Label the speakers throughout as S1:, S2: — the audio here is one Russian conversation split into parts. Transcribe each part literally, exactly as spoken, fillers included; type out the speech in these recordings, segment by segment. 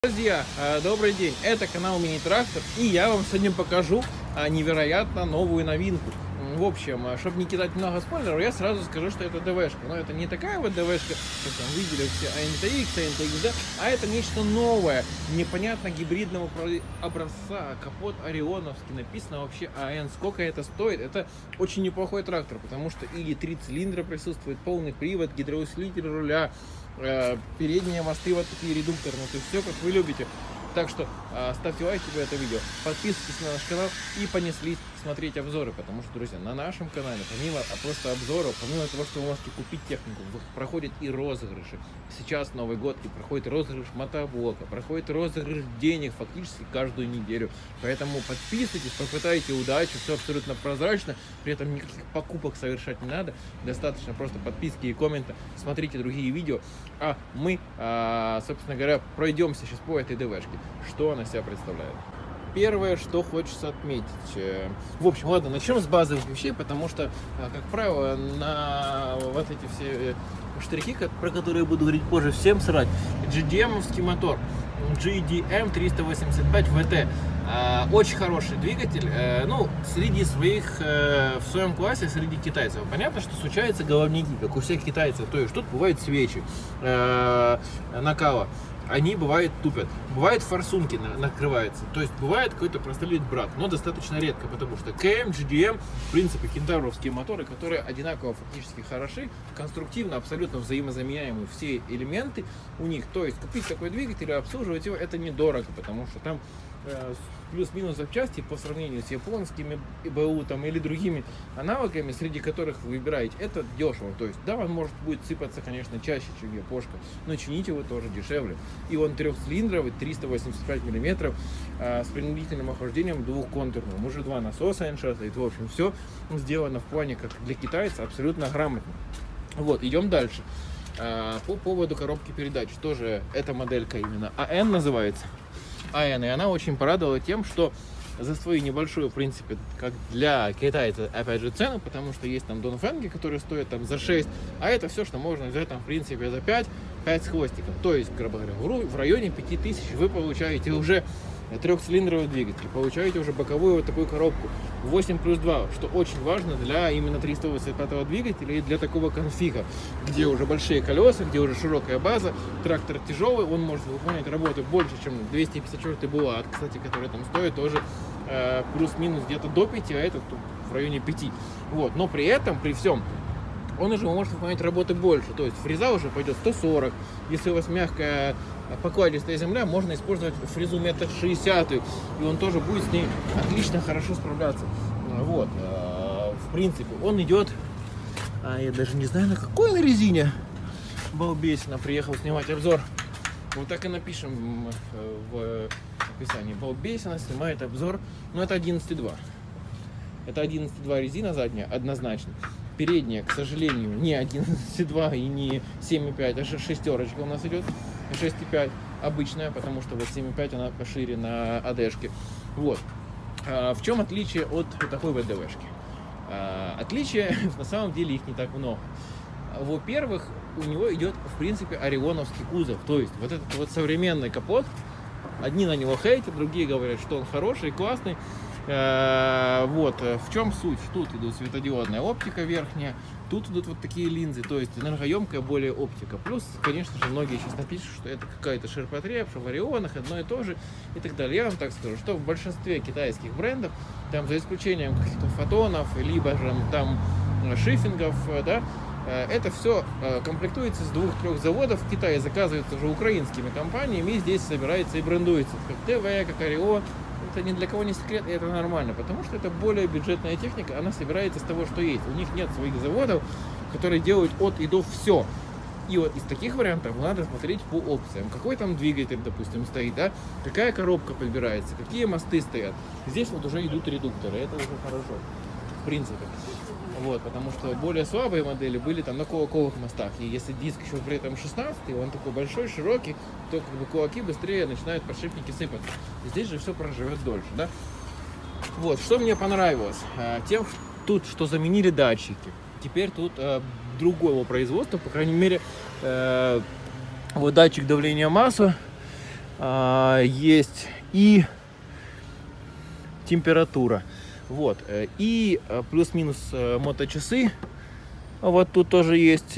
S1: Друзья, добрый день, это канал Мини Трактор, и я вам сегодня покажу невероятно новую новинку. В общем, чтобы не кидать много спойлеров, я сразу скажу, что это ДВшка. Но это не такая вот ДВшка, как там видели все эй эн тэ икс, эй эн тэ икс, да? А это нечто новое, непонятно гибридного образца, капот орионовский, написано вообще эй эн. Сколько это стоит? Это очень неплохой трактор, потому что и три цилиндра присутствует, полный привод, гидроусилитель руля, э, передние мосты вот такие редукторные, то есть все как вы любите. Так что э, ставьте лайк тебе это видео, подписывайтесь на наш канал и понеслись смотреть обзоры, потому что, друзья, на нашем канале, помимо просто обзоров, помимо того, что вы можете купить технику, проходят и розыгрыши. Сейчас Новый год, и проходит розыгрыш мотоблока, проходит розыгрыш денег фактически каждую неделю. Поэтому подписывайтесь, попытайте удачу, все абсолютно прозрачно, при этом никаких покупок совершать не надо, достаточно просто подписки и коммента, смотрите другие видео, а мы, а, собственно говоря, пройдемся сейчас по этой ДВшке, что она себя представляет. Первое, что хочется отметить. В общем, ладно, начнем с базовых вещей, потому что, как правило, на вот эти все штрихи, про которые я буду говорить позже, всем срать. джи ди эм-овский мотор, джи ди эм триста восемьдесят пять ви ти. Очень хороший двигатель, ну, среди своих, в своем классе, среди китайцев. Понятно, что случаются головники, как у всех китайцев, то есть тут бывают свечи, накала. Они, бывает, тупят. Бывает, форсунки на, накрываются. То есть, бывает какой-то прострелит брак, но достаточно редко, потому что ка эм, джи ди эм, в принципе, кентавровские моторы, которые одинаково фактически хороши, конструктивно, абсолютно взаимозаменяемые все элементы у них. То есть, купить такой двигатель и обслуживать его, это недорого, потому что там э, плюс-минус запчасти по сравнению с японскими БУ там, или другими аналогами, среди которых вы выбираете, это дешево. То есть, да, он может будет сыпаться, конечно, чаще, чем япошка, но чинить его тоже дешевле. И он трехцилиндровый, триста восемьдесят пять миллиметров, э, с принудительным охлаждением двухконтурным. Уже два насоса эншатает. В общем, все сделано в плане, как для китайца, абсолютно грамотно. Вот, идем дальше. Э, по поводу коробки передач. Тоже эта моделька именно эй эн называется. эй эн, и она очень порадовала тем, что за свою небольшую, в принципе, как для китайца, опять же, цену, потому что есть там донфенги, которые стоят там за шесть, а это все, что можно взять там, в принципе, за пять, пять с хвостиком. То есть, грубо говоря, в районе пяти тысяч вы получаете уже трехцилиндровый двигатель, получаете уже боковую вот такую коробку восемь плюс два, что очень важно для именно триста восемьдесят пятого двигателя и для такого конфига, где уже большие колеса, где уже широкая база, трактор тяжелый, он может выполнять работу больше, чем двести пятьдесят четыре Булат, кстати, который там стоит тоже э, плюс-минус где-то до пяти, а этот в районе пяти. Вот, но при этом, при всем, он уже может выполнять работы больше, то есть фреза уже пойдет сто сорок, если у вас мягкая покладистая земля, можно использовать фрезу метр шестьдесят, и он тоже будет с ней отлично хорошо справляться. Вот, в принципе, он идет, я даже не знаю, на какой на резине, балбесина, приехал снимать обзор, вот так и напишем в описании, балбесина снимает обзор, но это одиннадцать два, это одиннадцать два резина задняя, однозначно. Передняя, к сожалению, не одиннадцать два и не семь пять, а шестерочка у нас идет, шесть пять обычная, потому что вот семь пять она пошире на АДшке. Вот. А в чем отличие от такой вот ДВшки? А, отличия на самом деле их не так много. Во-первых, у него идет в принципе орионовский кузов, то есть вот этот вот современный капот. Одни на него хейтят, другие говорят, что он хороший, классный. Вот, в чем суть? Тут идут светодиодная оптика верхняя, тут идут вот такие линзы, то есть энергоемкая более оптика. Плюс, конечно же, многие сейчас напишут, что это какая-то ширпотреб, что в орионах одно и то же и так далее. Я вам так скажу, что в большинстве китайских брендов, там за исключением каких-то фотонов, либо же там шифингов, да, это все комплектуется с двух-трех заводов в Китае, заказывается уже украинскими компаниями и здесь собирается и брендуется, как ТВ, как Орион. Это ни для кого не секрет, и это нормально, потому что это более бюджетная техника, она собирается с того, что есть. У них нет своих заводов, которые делают от и до все. И вот из таких вариантов надо смотреть по опциям. Какой там двигатель, допустим, стоит, да? Какая коробка подбирается, какие мосты стоят. Здесь вот уже идут редукторы, это уже хорошо, в принципе. Вот, потому что более слабые модели были там на кулаковых мостах. И если диск еще при этом шестнадцатый, он такой большой, широкий, то как бы кулаки быстрее начинают подшипники сыпаться. Здесь же все проживет дольше, да? Вот, что мне понравилось? Тем, тут, что заменили датчики. Теперь тут э, другого производства, по крайней мере, э, вот датчик давления масла, а, есть и температура. Вот. И плюс-минус моточасы. Вот тут тоже есть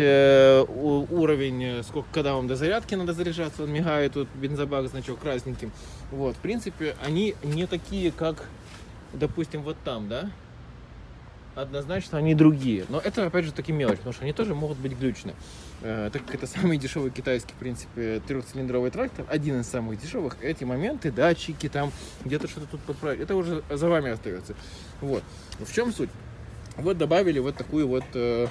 S1: уровень, сколько, когда вам до зарядки надо заряжаться, он мигает, тут бензобак, значок красненьким. Вот, в принципе, они не такие, как, допустим, вот там, да? Однозначно они другие. Но это, опять же, таки мелочь, потому что они тоже могут быть глючны. Э, так как это самый дешевый китайский, в принципе, трехцилиндровый трактор, один из самых дешевых, эти моменты, датчики, там, где-то что-то тут подправить, это уже за вами остается. Вот. В чем суть? Вот добавили вот такую вот э,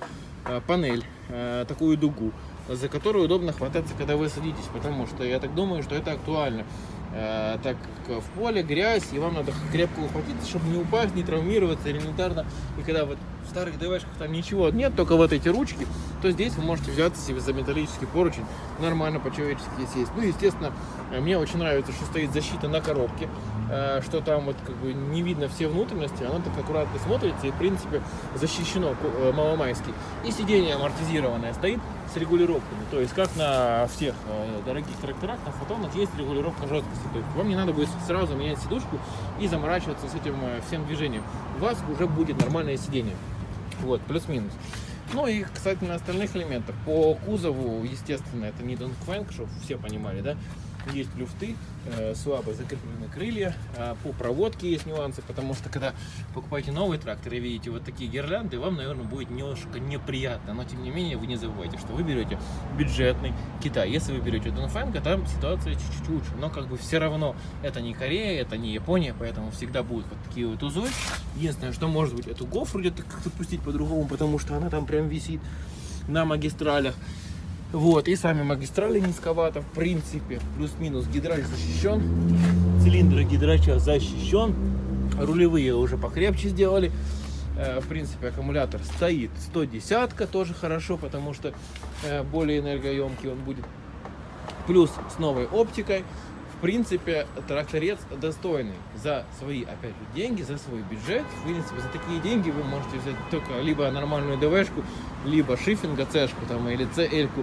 S1: э, панель, э, такую дугу, за которую удобно хвататься, когда вы садитесь, потому что я так думаю, что это актуально. Э, так как в поле грязь, и вам надо крепко ухватиться, чтобы не упасть, не травмироваться элементарно. И когда вот в старых ДВшках там ничего нет, только вот эти ручки, то здесь вы можете взяться себе за металлический поручень, нормально по-человечески сесть. Ну, естественно, мне очень нравится, что стоит защита на коробке, э, что там вот как бы не видно все внутренности, оно так аккуратно смотрится и, в принципе, защищено э, маломайски. И сиденье амортизированное стоит с регулировками, то есть как на всех э, дорогих тракторах, на фотонах есть регулировка жесткости. То есть вам не надо будет сразу менять сидушку и заморачиваться с этим э, всем движением. У вас уже будет нормальное сиденье. Вот, плюс-минус. Ну и, кстати, на остальных элементах. По кузову, естественно, это не Dongfeng, чтобы все понимали, да? Есть люфты, э, слабо закреплены крылья, э, по проводке есть нюансы, потому что когда покупаете новый трактор и видите вот такие гирлянды, вам, наверное, будет немножко неприятно, но тем не менее вы не забывайте, что вы берете бюджетный Китай. Если вы берете Dongfeng, там ситуация чуть-чуть лучше, но как бы все равно это не Корея, это не Япония, поэтому всегда будут вот такие вот узлы. Единственное, что может быть, эту гофру где-то как-то пустить по-другому, потому что она там прям висит на магистралях. Вот, и сами магистрали низковато, в принципе, плюс-минус гидрач защищен, цилиндр гидрача защищен, рулевые уже покрепче сделали, э, в принципе, аккумулятор стоит сто десятка, тоже хорошо, потому что э, более энергоемкий он будет, плюс с новой оптикой. В принципе, тракторец достойный за свои, опять же, деньги, за свой бюджет. В принципе, за такие деньги вы можете взять только либо нормальную ДВшку, либо шифинга Цшку там, или ЦЛ-ку.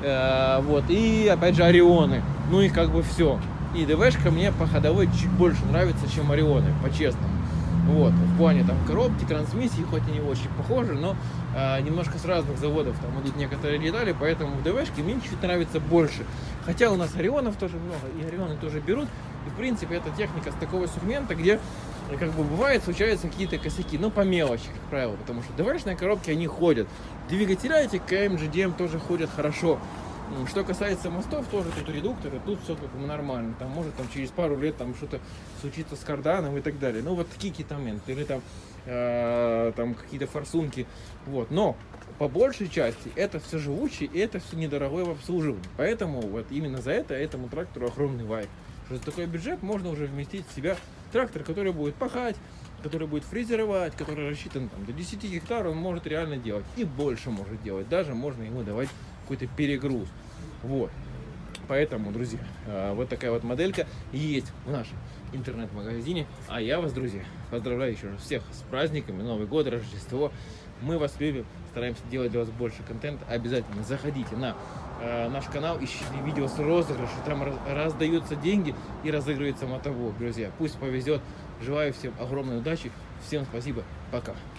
S1: Э, вот. И, опять же, Орионы. Ну и как бы все. И ДВшка мне по ходовой чуть больше нравится, чем Орионы, по-честному. Вот. В плане там коробки, трансмиссии, хоть и не очень похожи, но э, немножко с разных заводов там идут некоторые детали, поэтому в ДВшке мне чуть нравится больше. Хотя у нас Орионов тоже много, и Орионы тоже берут. И, в принципе, это техника с такого сегмента, где, как бы, бывает, случаются какие-то косяки, но по мелочи, как правило, потому что ДВшные коробки, они ходят. Двигателя эти КМ, джи ди эм тоже ходят хорошо. Что касается мостов, тоже тут редукторы, тут все как бы нормально. Там может там через пару лет там что-то случится с карданом и так далее. Ну вот такие какие-то моменты. Или там, э, там какие-то форсунки. Вот. Но по большей части это все живучее и это все недорогое в обслуживании. Поэтому вот именно за это этому трактору огромный вайп. Что за такой бюджет можно уже вместить в себя трактор, который будет пахать, который будет фрезеровать, который рассчитан там, до десяти гектаров, он может реально делать. И больше может делать. Даже можно ему давать какой-то перегруз. Вот. Поэтому, друзья, вот такая вот моделька есть в нашем интернет-магазине. А я вас, друзья, поздравляю еще раз всех с праздниками, Новый год, Рождество. Мы вас любим, стараемся делать для вас больше контента. Обязательно заходите на э, наш канал, ищите видео с розыгрышем. Там раз, раздаются деньги и разыгрывается мотоблок, друзья. Пусть повезет. Желаю всем огромной удачи. Всем спасибо. Пока.